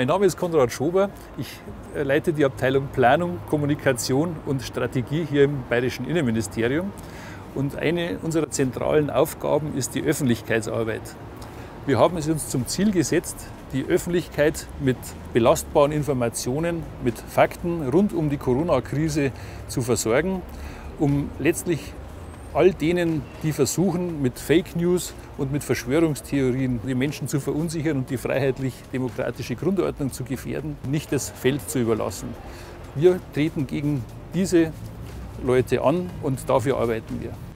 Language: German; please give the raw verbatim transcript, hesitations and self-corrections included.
Mein Name ist Konrad Schober. Ich leite die Abteilung Planung, Kommunikation und Strategie hier im Bayerischen Innenministerium. Und eine unserer zentralen Aufgaben ist die Öffentlichkeitsarbeit. Wir haben es uns zum Ziel gesetzt, die Öffentlichkeit mit belastbaren Informationen, mit Fakten rund um die Corona-Krise zu versorgen, um letztlich all denen, die versuchen, mit Fake News und mit Verschwörungstheorien die Menschen zu verunsichern und die freiheitlich-demokratische Grundordnung zu gefährden, nicht das Feld zu überlassen. Wir treten gegen diese Leute an und dafür arbeiten wir.